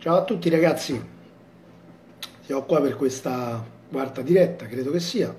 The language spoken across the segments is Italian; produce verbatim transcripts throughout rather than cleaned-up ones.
Ciao a tutti ragazzi, siamo qua per questa quarta diretta, credo che sia.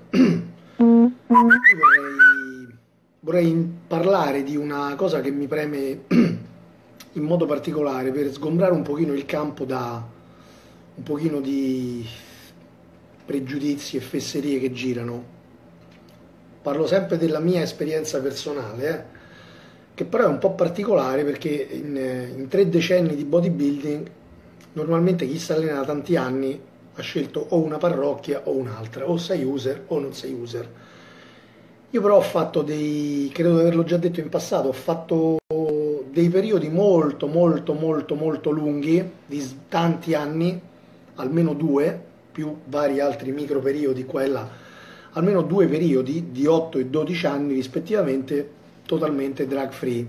Vorrei, vorrei parlare di una cosa che mi preme in modo particolare per sgombrare un pochino il campo da un pochino di pregiudizi e fesserie che girano. Parlo sempre della mia esperienza personale, eh, che però è un po' particolare perché in, in tre decenni di bodybuilding normalmente chi si allena da tanti anni ha scelto o una parrocchia o un'altra, o sei user o non sei user. Io però ho fatto dei, credo di averlo già detto in passato, ho fatto dei periodi molto molto molto molto lunghi, di tanti anni, almeno due, più vari altri micro periodi qua e là, almeno due periodi di otto e dodici anni rispettivamente, totalmente drug free.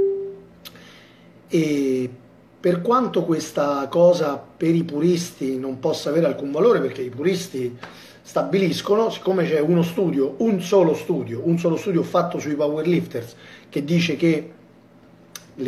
E per quanto questa cosa per i puristi non possa avere alcun valore, perché i puristi stabiliscono, siccome c'è uno studio, un solo studio, un solo studio fatto sui powerlifters che dice che le,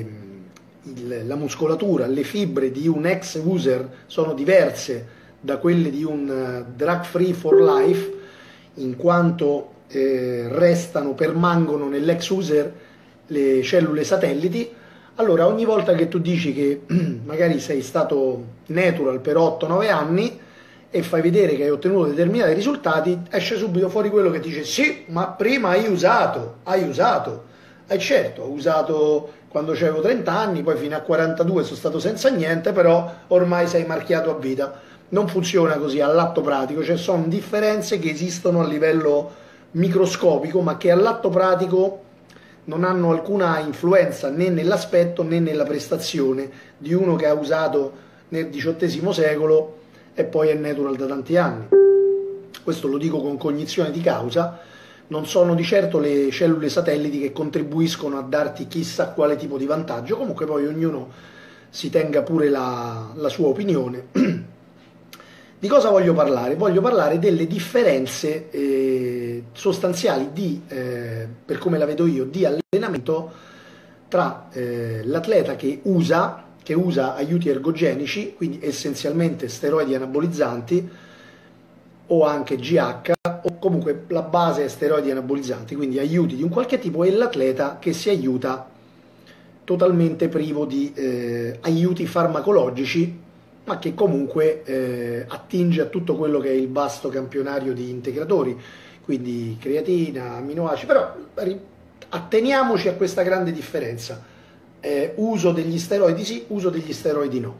il, la muscolatura, le fibre di un ex user sono diverse da quelle di un uh, drug free for life, in quanto eh, restano, permangono nell'ex user le cellule satelliti. Allora ogni volta che tu dici che magari sei stato natural per otto nove anni e fai vedere che hai ottenuto determinati risultati, esce subito fuori quello che dice sì, ma prima hai usato, hai usato. E certo, ho usato quando avevo trenta anni, poi fino a quarantadue sono stato senza niente, però ormai sei marchiato a vita. Non funziona così all'atto pratico, cioè sono differenze che esistono a livello microscopico, ma che all'atto pratico non hanno alcuna influenza né nell'aspetto né nella prestazione di uno che ha usato nel diciottesimo secolo e poi è natural da tanti anni. Questo lo dico con cognizione di causa. Non sono di certo le cellule satelliti che contribuiscono a darti chissà quale tipo di vantaggio, comunque poi ognuno si tenga pure la, la sua opinione. Di cosa voglio parlare? Voglio parlare delle differenze eh, sostanziali di, eh, per come la vedo io, di allenamento tra eh, l'atleta che usa, che usa aiuti ergogenici, quindi essenzialmente steroidi anabolizzanti o anche G H, o comunque la base è steroidi anabolizzanti, quindi aiuti di un qualche tipo, e l'atleta che si aiuta totalmente privo di eh, aiuti farmacologici, ma che comunque eh, attinge a tutto quello che è il vasto campionario di integratori, quindi creatina, aminoacidi, però atteniamoci a questa grande differenza, eh, uso degli steroidi sì, uso degli steroidi no.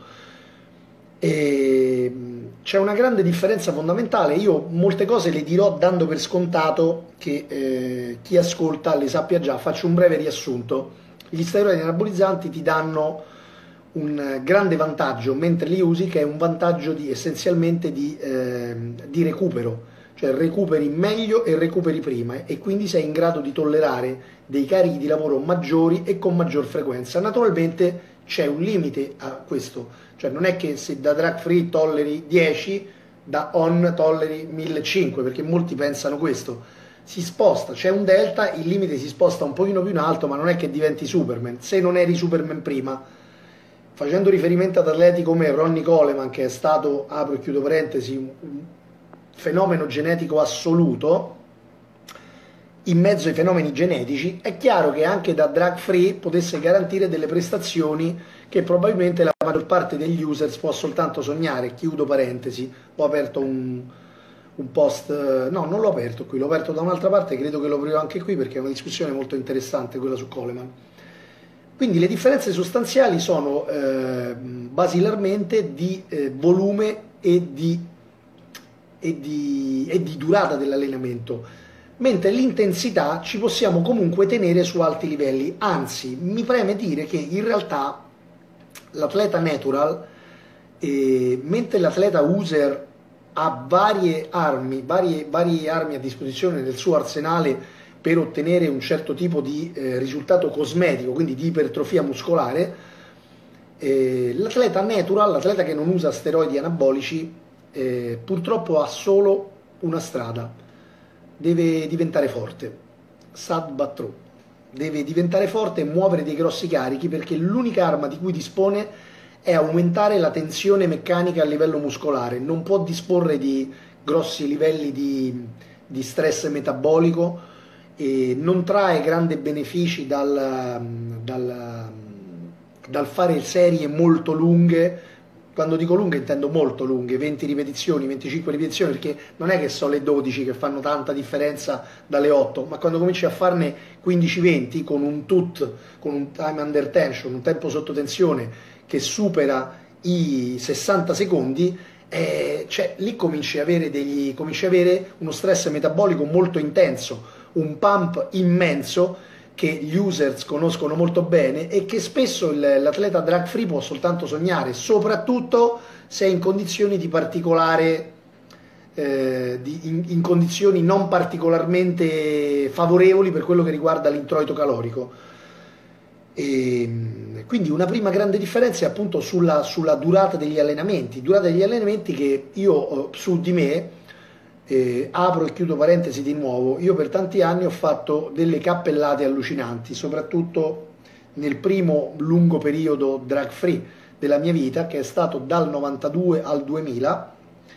C'è una grande differenza fondamentale, io molte cose le dirò dando per scontato che eh, chi ascolta le sappia già, faccio un breve riassunto. Gli steroidi anabolizzanti ti danno un grande vantaggio mentre li usi, che è un vantaggio di, essenzialmente di, eh, di recupero, cioè recuperi meglio e recuperi prima, e quindi sei in grado di tollerare dei carichi di lavoro maggiori e con maggior frequenza. Naturalmente c'è un limite a questo, cioè non è che se da drug free tolleri dieci, da on tolleri millecinquecento, perché molti pensano questo. Si sposta, c'è un delta, il limite si sposta un pochino più in alto, ma non è che diventi Superman. Se non eri Superman prima, facendo riferimento ad atleti come Ronnie Coleman, che è stato, apro e chiudo parentesi, un fenomeno genetico assoluto, in mezzo ai fenomeni genetici, è chiaro che anche da drug free potesse garantire delle prestazioni che probabilmente la maggior parte degli users può soltanto sognare. Chiudo parentesi, ho aperto un, un post, no, non l'ho aperto qui, l'ho aperto da un'altra parte, credo che lo aprirò anche qui perché è una discussione molto interessante quella su Coleman. Quindi le differenze sostanziali sono eh, basilarmente di eh, volume e di, e, di, e di durata dell'allenamento, mentre l'intensità ci possiamo comunque tenere su alti livelli. Anzi, mi preme dire che in realtà l'atleta natural, eh, mentre l'atleta user ha varie armi, varie, varie armi a disposizione nel suo arsenale per ottenere un certo tipo di eh, risultato cosmetico, quindi di ipertrofia muscolare, eh, l'atleta natural, l'atleta che non usa steroidi anabolici, eh, purtroppo ha solo una strada: deve diventare forte, sad but true, deve diventare forte e muovere dei grossi carichi, perché l'unica arma di cui dispone è aumentare la tensione meccanica a livello muscolare, non può disporre di grossi livelli di, di stress metabolico e non trae grandi benefici dal, dal, dal fare serie molto lunghe. Quando dico lunghe intendo molto lunghe, venti ripetizioni, venticinque ripetizioni, perché non è che sono le dodici che fanno tanta differenza dalle otto, ma quando cominci a farne quindici venti con un T U T, con un time under tension, un tempo sotto tensione che supera i sessanta secondi, eh, cioè, lì cominci a avere, degli, cominci a avere uno stress metabolico molto intenso, un pump immenso che gli users conoscono molto bene e che spesso l'atleta drug free può soltanto sognare, soprattutto se è in condizioni di particolare, eh, di, in, in condizioni non particolarmente favorevoli per quello che riguarda l'introito calorico. E quindi una prima grande differenza è appunto sulla, sulla durata degli allenamenti, durata degli allenamenti che io su di me, Eh, apro e chiudo parentesi di nuovo, io per tanti anni ho fatto delle cappellate allucinanti, soprattutto nel primo lungo periodo drug free della mia vita, che è stato dal novantadue al duemila,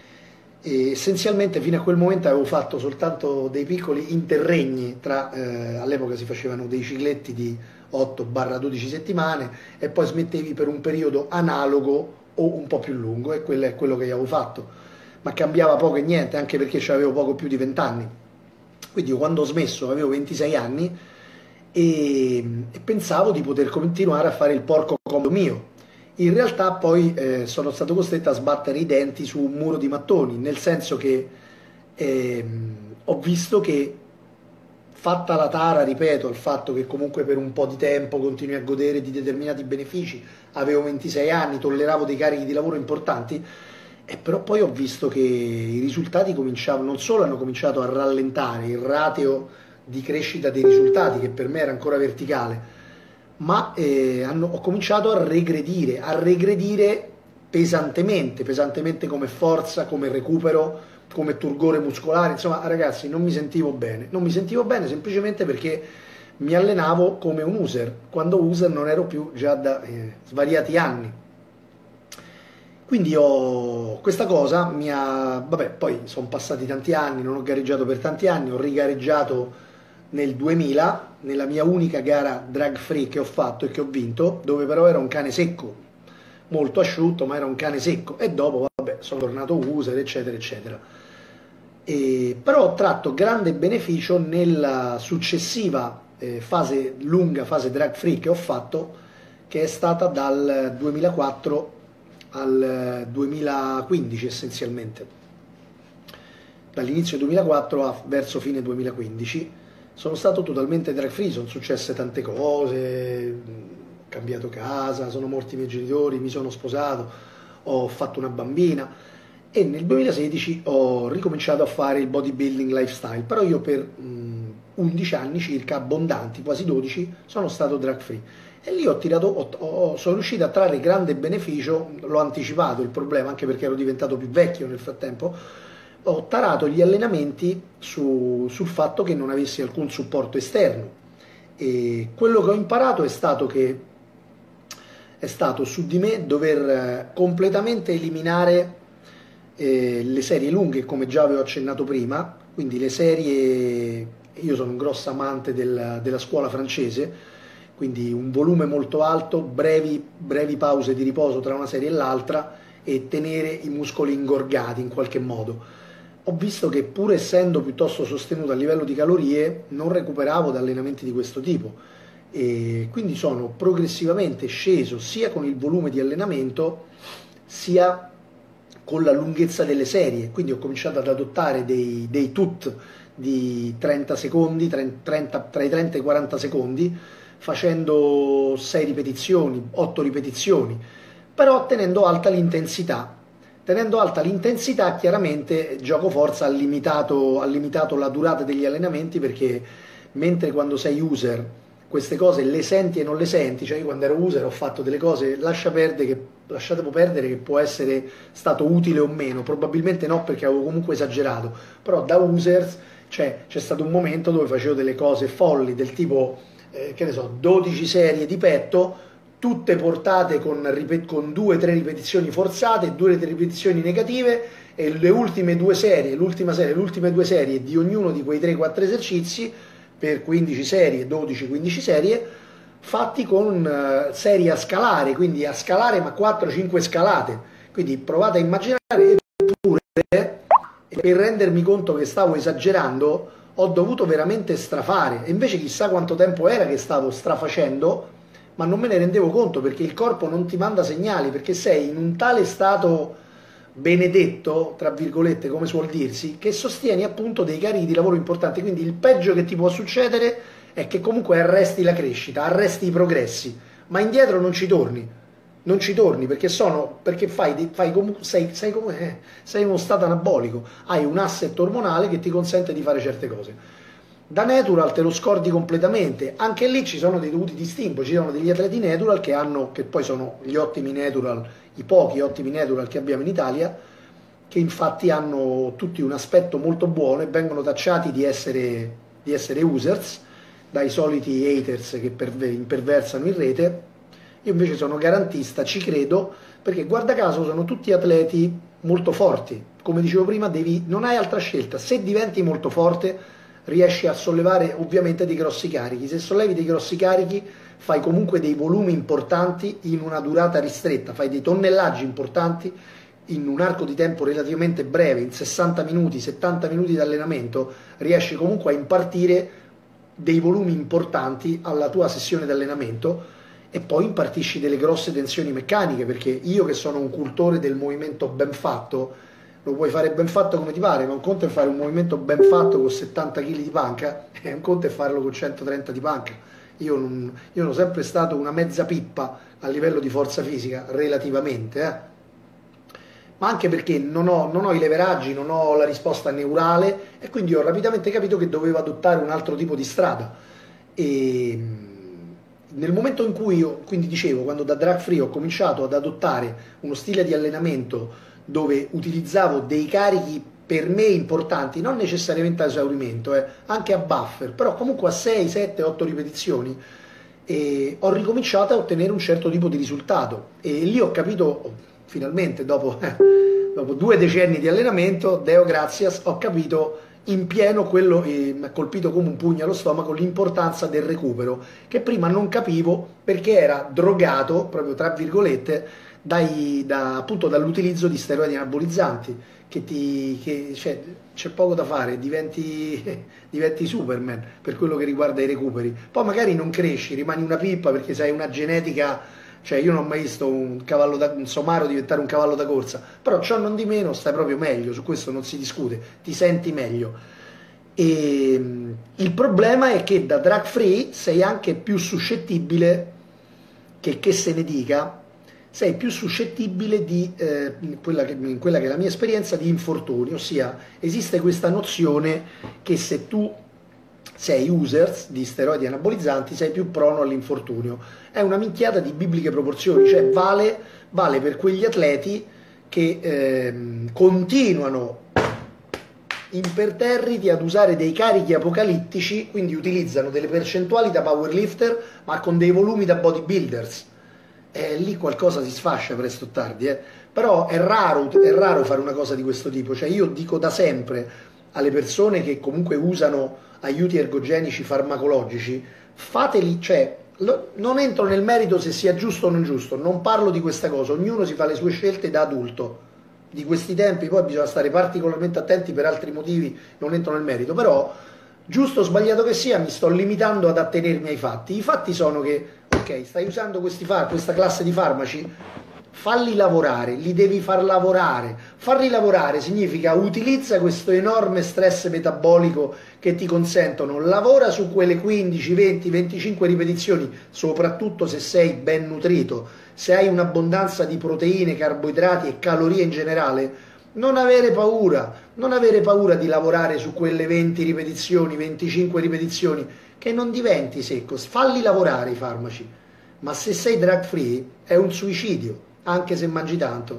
e essenzialmente fino a quel momento avevo fatto soltanto dei piccoli interregni tra, eh, all'epoca si facevano dei cicletti di otto dodici settimane e poi smettevi per un periodo analogo o un po' più lungo, e quello è quello che io avevo fatto, ma cambiava poco e niente, anche perché avevo poco più di venti anni. Quindi io quando ho smesso avevo ventisei anni e, e pensavo di poter continuare a fare il porco comodo mio. In realtà poi eh, sono stato costretto a sbattere i denti su un muro di mattoni, nel senso che eh, ho visto che, fatta la tara, ripeto, al fatto che comunque per un po' di tempo continui a godere di determinati benefici, avevo ventisei anni, tolleravo dei carichi di lavoro importanti, e però poi ho visto che i risultati cominciavano, non solo hanno cominciato a rallentare il ratio di crescita dei risultati, che per me era ancora verticale, ma eh, hanno, ho cominciato a regredire, a regredire pesantemente, pesantemente come forza, come recupero, come turgore muscolare. Insomma, ragazzi, non mi sentivo bene, non mi sentivo bene semplicemente perché mi allenavo come un user, quando user non ero più già da eh, svariati anni. Quindi ho, questa cosa mi ha, vabbè, poi sono passati tanti anni, non ho gareggiato per tanti anni, ho rigareggiato nel duemila, nella mia unica gara drug free che ho fatto e che ho vinto, dove però era un cane secco, molto asciutto, ma era un cane secco, e dopo, vabbè, sono tornato user, eccetera, eccetera. E, però ho tratto grande beneficio nella successiva eh, fase lunga, fase drug free che ho fatto, che è stata dal duemilaquattro al duemilaquindici essenzialmente, dall'inizio duemilaquattro a verso fine duemilaquindici sono stato totalmente drug free, sono successe tante cose, ho cambiato casa, sono morti i miei genitori, mi sono sposato, ho fatto una bambina e nel duemilasedici ho ricominciato a fare il bodybuilding lifestyle, però io per mh, undici anni circa, abbondanti, quasi dodici, sono stato drug free. E lì ho tirato, ho, ho, sono riuscito a trarre grande beneficio, l'ho anticipato il problema anche perché ero diventato più vecchio nel frattempo, ho tarato gli allenamenti su, sul fatto che non avessi alcun supporto esterno, e quello che ho imparato è stato che è stato su di me dover completamente eliminare eh, le serie lunghe, come già avevo accennato prima, quindi le serie, io sono un grosso amante del, della scuola francese, quindi un volume molto alto, brevi, brevi pause di riposo tra una serie e l'altra e tenere i muscoli ingorgati in qualche modo. Ho visto che pur essendo piuttosto sostenuto a livello di calorie non recuperavo da allenamenti di questo tipo, e quindi sono progressivamente sceso sia con il volume di allenamento sia con la lunghezza delle serie, quindi ho cominciato ad adottare dei, dei T U T di trenta secondi, trenta, tra i trenta e i quaranta secondi, facendo sei ripetizioni, otto ripetizioni, però tenendo alta l'intensità. Tenendo alta l'intensità, chiaramente gioco forza ha limitato, ha limitato la durata degli allenamenti, perché mentre quando sei user queste cose le senti e non le senti, cioè io quando ero user ho fatto delle cose, lascia perdere che, lasciate perdere che può essere stato utile o meno, probabilmente no perché avevo comunque esagerato, però da users cioè, c'è stato un momento dove facevo delle cose folli del tipo, eh, che ne so, dodici serie di petto, tutte portate con, con due o tre ripetizioni forzate, due o tre ripetizioni negative, e le ultime due serie, l'ultima serie, le ultime due serie di ognuno di quei tre quattro esercizi, per quindici serie, dodici quindici serie, fatti con uh, serie a scalare, quindi a scalare ma quattro cinque scalate. Quindi provate a immaginare, eppure, per rendermi conto che stavo esagerando, ho dovuto veramente strafare, e invece chissà quanto tempo era che stavo strafacendo, ma non me ne rendevo conto, perché il corpo non ti manda segnali, perché sei in un tale stato benedetto, tra virgolette, come suol dirsi, che sostieni appunto dei carichi di lavoro importanti. Quindi il peggio che ti può succedere è che comunque arresti la crescita, arresti i progressi, ma indietro non ci torni, non ci torni, perché sono, perché fai, fai comunque, sei, sei, come, eh, sei in uno stato anabolico, hai un asset ormonale che ti consente di fare certe cose. Da natural te lo scordi completamente. Anche lì ci sono dei dovuti distinguo, ci sono degli atleti natural che hanno, che poi sono gli ottimi natural, i pochi ottimi natural che abbiamo in Italia, che infatti hanno tutti un aspetto molto buono e vengono tacciati di essere, di essere users dai soliti haters che perver imperversano in rete. Io invece sono garantista, ci credo, perché guarda caso sono tutti atleti molto forti. Come dicevo prima, devi, non hai altra scelta. Se diventi molto forte riesci a sollevare ovviamente dei grossi carichi. Se sollevi dei grossi carichi fai comunque dei volumi importanti in una durata ristretta, fai dei tonnellaggi importanti in un arco di tempo relativamente breve, in sessanta minuti, settanta minuti di allenamento, riesci comunque a impartire dei volumi importanti alla tua sessione di allenamento, e poi impartisci delle grosse tensioni meccaniche, perché io che sono un cultore del movimento ben fatto, lo puoi fare ben fatto come ti pare, ma un conto è fare un movimento ben fatto con settanta chili di panca e un conto è farlo con centotrenta di panca. Io, non, io sono sempre stato una mezza pippa a livello di forza fisica, relativamente, eh. Ma anche perché non ho, non ho i leveraggi, non ho la risposta neurale, e quindi ho rapidamente capito che dovevo adottare un altro tipo di strada. E nel momento in cui io, quindi dicevo, quando da drug free ho cominciato ad adottare uno stile di allenamento dove utilizzavo dei carichi per me importanti, non necessariamente a esaurimento, eh, anche a buffer, però comunque a sei, sette, otto ripetizioni, e ho ricominciato a ottenere un certo tipo di risultato. E lì ho capito, finalmente, dopo, eh, dopo due decenni di allenamento, Deo Grazias, ho capito in pieno quello, eh, mi ha colpito come un pugno allo stomaco, l'importanza del recupero, che prima non capivo perché era drogato, proprio tra virgolette, dai, da, appunto dall'utilizzo di steroidi anabolizzanti, che ti, che, cioè, c'è poco da fare, diventi, diventi Superman per quello che riguarda i recuperi. Poi magari non cresci, rimani una pippa perché sei una genetica, cioè io non ho mai visto un cavallo da, un somaro diventare un cavallo da corsa, però ciò non di meno stai proprio meglio, su questo non si discute, ti senti meglio. E il problema è che da drug free sei anche più suscettibile, che, che se ne dica, sei più suscettibile di, eh, quella che, in quella che è la mia esperienza, di infortuni, ossia esiste questa nozione che se tu sei user di steroidi anabolizzanti sei più prono all'infortunio. È una minchiata di bibliche proporzioni, cioè vale, vale per quegli atleti che eh, continuano imperterriti ad usare dei carichi apocalittici, quindi utilizzano delle percentuali da powerlifter ma con dei volumi da bodybuilders. E lì qualcosa si sfascia presto o tardi, eh. Però è raro, è raro fare una cosa di questo tipo. Cioè io dico da sempre alle persone che comunque usano aiuti ergogenici farmacologici, fateli, cioè lo, non entro nel merito se sia giusto o non giusto, non parlo di questa cosa, ognuno si fa le sue scelte da adulto. Di questi tempi poi bisogna stare particolarmente attenti per altri motivi, non entro nel merito, però giusto o sbagliato che sia mi sto limitando ad attenermi ai fatti. I fatti sono che, ok, stai usando questi questa classe di farmaci, falli lavorare, li devi far lavorare. Farli lavorare significa utilizza questo enorme stress metabolico che ti consentono, lavora su quelle quindici, venti, venticinque ripetizioni, soprattutto se sei ben nutrito, se hai un'abbondanza di proteine, carboidrati e calorie in generale. Non avere paura, non avere paura di lavorare su quelle venti ripetizioni, venticinque ripetizioni, che non diventi secco, falli lavorare i farmaci. Ma se sei drug free è un suicidio, anche se mangi tanto.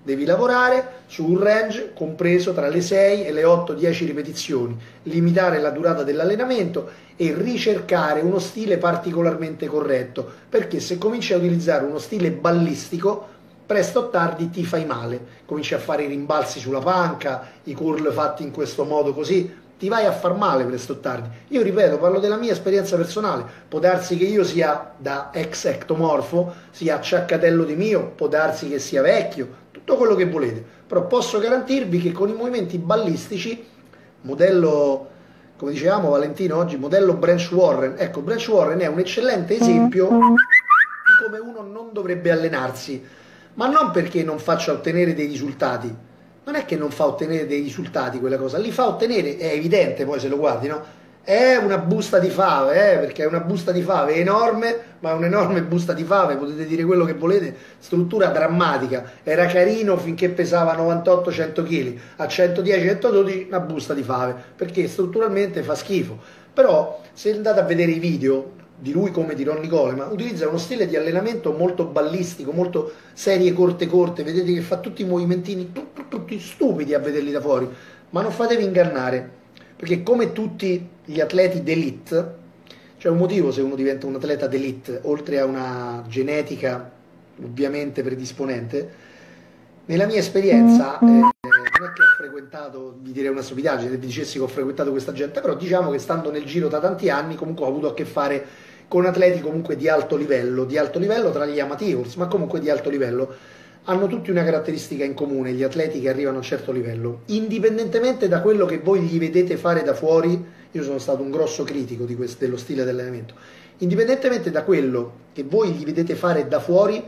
devi lavorare su un range compreso tra le sei e le otto dieci ripetizioni, limitare la durata dell'allenamento e ricercare uno stile particolarmente corretto, perché se cominci a utilizzare uno stile ballistico, presto o tardi ti fai male, cominci a fare i rimbalzi sulla panca, i curl fatti in questo modo così, ti vai a far male presto o tardi. Io ripeto, parlo della mia esperienza personale, può darsi che io sia da ex ectomorfo, sia acciaccatello di mio, può darsi che sia vecchio, tutto quello che volete, però posso garantirvi che con i movimenti ballistici, modello, come dicevamo Valentino oggi, modello Branch Warren, ecco, Branch Warren è un eccellente esempio di come uno non dovrebbe allenarsi, ma non perché non faccia ottenere dei risultati. Non è che non fa ottenere dei risultati quella cosa, li fa ottenere, è evidente poi se lo guardi, no? È una busta di fave, eh, perché è una busta di fave enorme, ma è un'enorme busta di fave, potete dire quello che volete, struttura drammatica, era carino finché pesava novantotto cento chili, a centodieci centododici una busta di fave, perché strutturalmente fa schifo. Però se andate a vedere i video di lui come di Ronnie Coleman, utilizza uno stile di allenamento molto ballistico, molto serie corte corte, vedete che fa tutti i movimentini tutti stupidi a vederli da fuori, ma non fatevi ingannare, perché come tutti gli atleti d'elite, c'è un motivo se uno diventa un atleta d'elite, oltre a una genetica ovviamente predisponente. Nella mia esperienza, eh, non è che ho frequentato, vi direi una stupidaggine se vi dicessi che ho frequentato questa gente, però diciamo che stando nel giro da tanti anni comunque ho avuto a che fare con atleti comunque di alto livello, di alto livello tra gli amateurs, ma comunque di alto livello. Hanno tutti una caratteristica in comune, gli atleti che arrivano a un certo livello, indipendentemente da quello che voi gli vedete fare da fuori. Io sono stato un grosso critico di questo, dello stile di allenamento, indipendentemente da quello che voi gli vedete fare da fuori,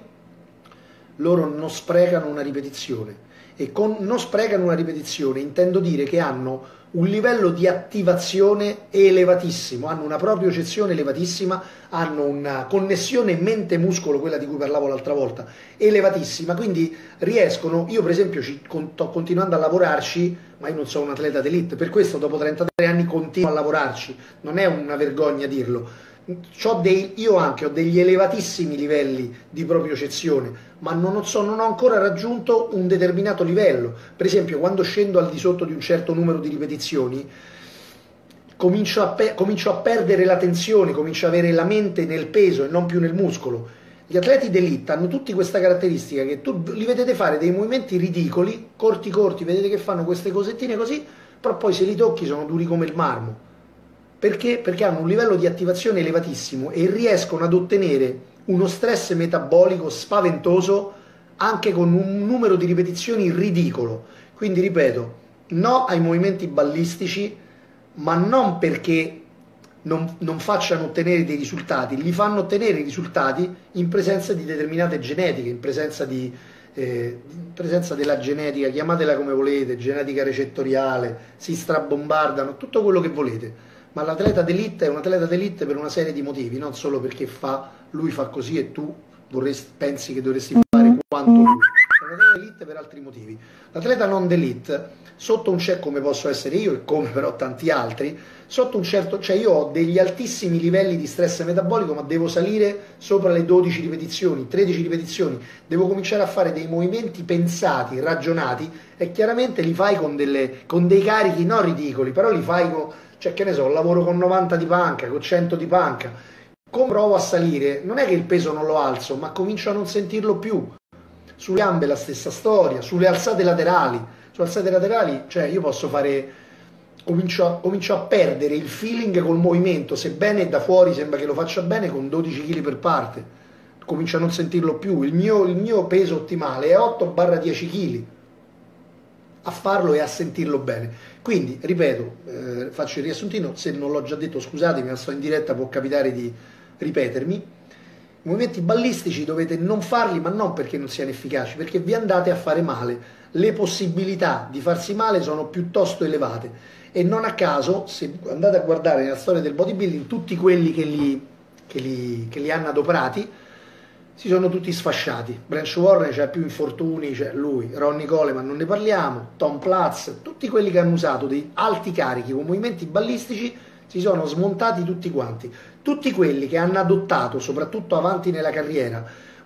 loro non sprecano una ripetizione, e con non sprecano una ripetizione intendo dire che hanno un livello di attivazione elevatissimo, hanno una propriocezione elevatissima, hanno una connessione mente-muscolo, quella di cui parlavo l'altra volta, elevatissima, quindi riescono, io per esempio ci, sto continuando a lavorarci, ma io non sono un atleta d'elite, per questo dopo trentatré anni continuo a lavorarci, non è una vergogna dirlo. C'ho dei, io anche ho degli elevatissimi livelli di propriocezione, ma non, so, non ho ancora raggiunto un determinato livello. Per esempio, quando scendo al di sotto di un certo numero di ripetizioni, comincio a, comincio a perdere la tensione, comincio a avere la mente nel peso e non più nel muscolo. Gli atleti d'elite hanno tutti questa caratteristica, che tu li vedete fare dei movimenti ridicoli, corti corti, vedete che fanno queste cosettine così, però poi se li tocchi sono duri come il marmo. Perché? Perché hanno un livello di attivazione elevatissimo e riescono ad ottenere uno stress metabolico spaventoso anche con un numero di ripetizioni ridicolo. Quindi ripeto, no ai movimenti ballistici, ma non perché non, non facciano ottenere dei risultati, li fanno ottenere i risultati in presenza di determinate genetiche, in presenza, di, eh, in presenza della genetica, chiamatela come volete, genetica recettoriale, si strabombardano, tutto quello che volete. Ma l'atleta d'elite è un atleta d'elite per una serie di motivi, non solo perché fa, lui fa così e tu vorresti, pensi che dovresti fare quanto lui. È un atleta d'elite per altri motivi. L'atleta non d'elite, sotto un certo, come posso essere io e come però tanti altri, sotto un certo, cioè io ho degli altissimi livelli di stress metabolico, ma devo salire sopra le dodici ripetizioni, tredici ripetizioni, devo cominciare a fare dei movimenti pensati, ragionati, e chiaramente li fai con, delle, con dei carichi non ridicoli, però li fai con... Cioè, che ne so, lavoro con novanta di panca, con cento di panca. Come provo a salire, non è che il peso non lo alzo, ma comincio a non sentirlo più. Sulle gambe la stessa storia, sulle alzate laterali. Sulle alzate laterali, cioè io posso fare... Comincio a, comincio a perdere il feeling col movimento, sebbene da fuori sembra che lo faccia bene con dodici chili per parte. Comincio a non sentirlo più. Il mio, il mio peso ottimale è otto dieci chili. A farlo e a sentirlo bene. Quindi, ripeto, eh, faccio il riassuntino, se non l'ho già detto scusatemi, ma sto in diretta, può capitare di ripetermi. I movimenti ballistici dovete non farli, ma non perché non siano efficaci, perché vi andate a fare male. Le possibilità di farsi male sono piuttosto elevate e non a caso, se andate a guardare nella storia del bodybuilding, tutti quelli che li, che li, che li hanno adoperati si sono tutti sfasciati. Branch Warren c'ha più infortuni, c'è lui, Ronnie Coleman non ne parliamo, Tom Platz, tutti quelli che hanno usato dei alti carichi con movimenti ballistici si sono smontati tutti quanti. Tutti quelli che hanno adottato, soprattutto avanti nella carriera,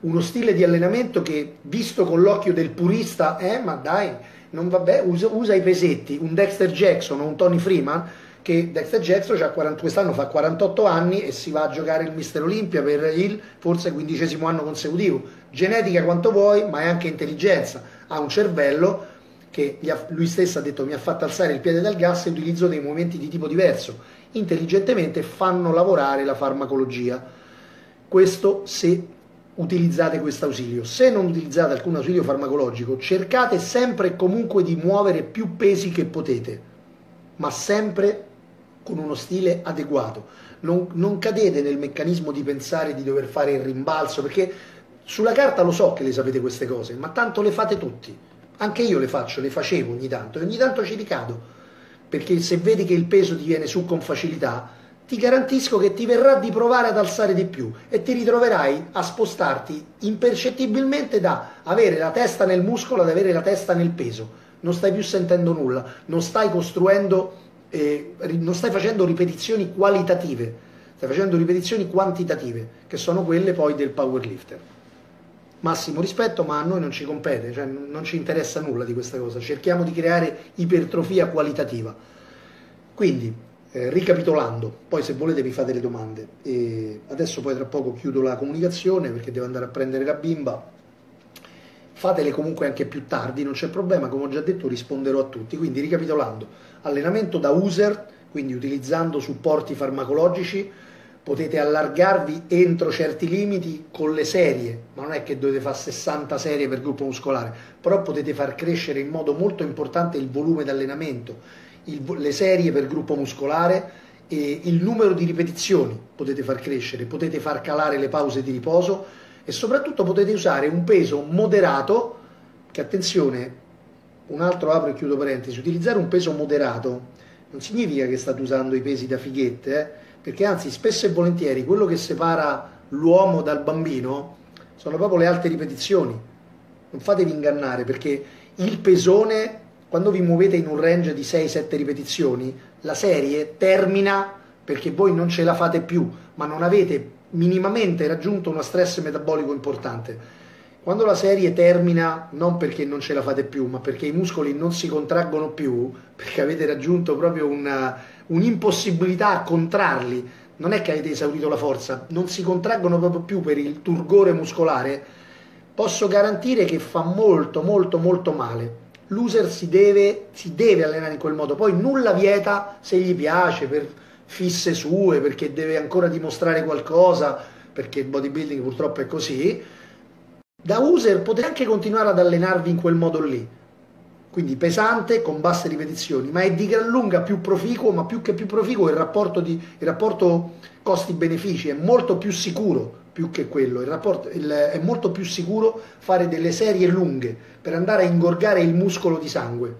uno stile di allenamento che, visto con l'occhio del purista, eh ma dai, non vabbè, usa, usa i pesetti, un Dexter Jackson o un Tony Freeman, che Dexter Jackson c'ha quaranta, quest'anno fa quarantotto anni e si va a giocare il Mister Olympia per il forse quindicesimo anno consecutivo. Genetica quanto vuoi, ma è anche intelligenza, ha un cervello che ha, lui stesso ha detto mi ha fatto alzare il piede dal gas e utilizzo dei movimenti di tipo diverso. Intelligentemente fanno lavorare la farmacologia. Questo se utilizzate questo ausilio. Se non utilizzate alcun ausilio farmacologico, cercate sempre e comunque di muovere più pesi che potete, ma sempre con uno stile adeguato. Non, non cadete nel meccanismo di pensare di dover fare il rimbalzo, perché sulla carta lo so che le sapete queste cose, ma tanto le fate tutti. Anche io le faccio, le facevo ogni tanto e ogni tanto ci ricado, perché se vedi che il peso ti viene su con facilità, ti garantisco che ti verrà di provare ad alzare di più e ti ritroverai a spostarti impercettibilmente da avere la testa nel muscolo ad avere la testa nel peso. Non stai più sentendo nulla, non stai costruendo, eh, non stai facendo ripetizioni qualitative, stai facendo ripetizioni quantitative, che sono quelle poi del powerlifter. Massimo rispetto, ma a noi non ci compete, cioè non ci interessa nulla di questa cosa, cerchiamo di creare ipertrofia qualitativa. Quindi, eh, ricapitolando, poi se volete mi fate le domande, e adesso poi tra poco chiudo la comunicazione perché devo andare a prendere la bimba. Fatele comunque anche più tardi, non c'è problema, come ho già detto risponderò a tutti. Quindi ricapitolando, allenamento da user, quindi utilizzando supporti farmacologici, potete allargarvi entro certi limiti con le serie, ma non è che dovete fare sessanta serie per gruppo muscolare, però potete far crescere in modo molto importante il volume d'allenamento, le serie per gruppo muscolare e il numero di ripetizioni potete far crescere, potete far calare le pause di riposo e soprattutto potete usare un peso moderato, che attenzione, un altro apro e chiudo parentesi, utilizzare un peso moderato non significa che state usando i pesi da fighette, eh? Perché anzi spesso e volentieri quello che separa l'uomo dal bambino sono proprio le alte ripetizioni. Non fatevi ingannare, perché il pesone, quando vi muovete in un range di sei sette ripetizioni, la serie termina perché voi non ce la fate più, ma non avete minimamente raggiunto uno stress metabolico importante. Quando la serie termina, non perché non ce la fate più, ma perché i muscoli non si contraggono più, perché avete raggiunto proprio un'impossibilità a contrarli, non è che avete esaurito la forza, non si contraggono proprio più per il turgore muscolare, posso garantire che fa molto molto molto male. L'user si deve, si deve allenare in quel modo, poi nulla vieta se gli piace, per fisse sue, perché deve ancora dimostrare qualcosa, perché il bodybuilding purtroppo è così. Da user potete anche continuare ad allenarvi in quel modo lì, quindi pesante con basse ripetizioni, ma è di gran lunga più proficuo, ma più che più proficuo il rapporto, di, il rapporto costi-benefici è molto più sicuro più che quello, il rapporto, il, è molto più sicuro fare delle serie lunghe per andare a ingorgare il muscolo di sangue,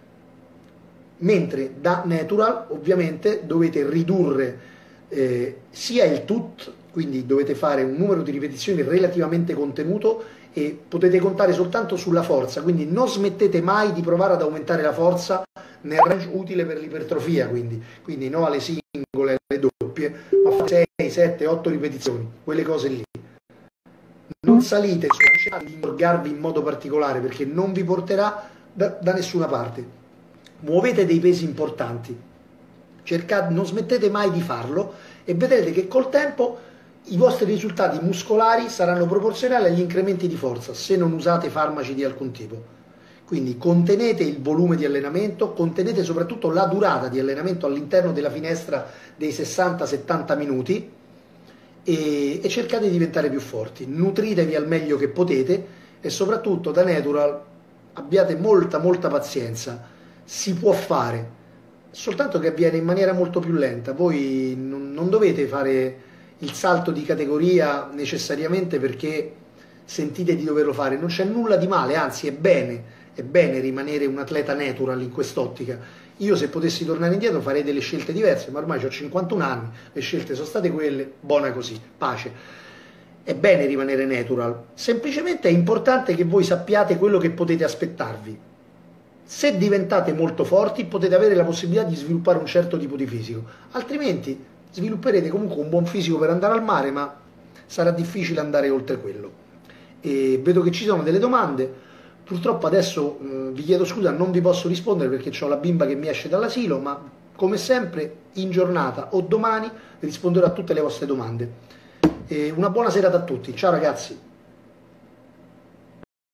mentre da natural ovviamente dovete ridurre eh, sia il T U T, quindi dovete fare un numero di ripetizioni relativamente contenuto e potete contare soltanto sulla forza, quindi non smettete mai di provare ad aumentare la forza nel range utile per l'ipertrofia, quindi, quindi no alle singole, alle doppie, ma fate sei, sette, otto ripetizioni, quelle cose lì. Non salite sulla di ingorgarvi in modo particolare perché non vi porterà da, da nessuna parte. Muovete dei pesi importanti, cercate, non smettete mai di farlo e vedrete che col tempo i vostri risultati muscolari saranno proporzionali agli incrementi di forza se non usate farmaci di alcun tipo. Quindi contenete il volume di allenamento, contenete soprattutto la durata di allenamento all'interno della finestra dei sessanta settanta minuti e, e cercate di diventare più forti. Nutritevi al meglio che potete e soprattutto da natural abbiate molta molta pazienza, si può fare, soltanto che avviene in maniera molto più lenta. Voi non, non dovete fare il salto di categoria necessariamente perché sentite di doverlo fare, non c'è nulla di male, anzi è bene, è bene rimanere un atleta natural in quest'ottica. Io se potessi tornare indietro farei delle scelte diverse, ma ormai ho cinquantuno anni, le scelte sono state quelle, buona così, pace. È bene rimanere natural, semplicemente è importante che voi sappiate quello che potete aspettarvi. Se diventate molto forti potete avere la possibilità di sviluppare un certo tipo di fisico, altrimenti svilupperete comunque un buon fisico per andare al mare, ma sarà difficile andare oltre quello. e vedo che ci sono delle domande. Purtroppo adesso eh, vi chiedo scusa, non vi posso rispondere perché ho la bimba che mi esce dall'asilo, ma come sempre in giornata o domani risponderò a tutte le vostre domande. E una buona serata a tutti, ciao ragazzi!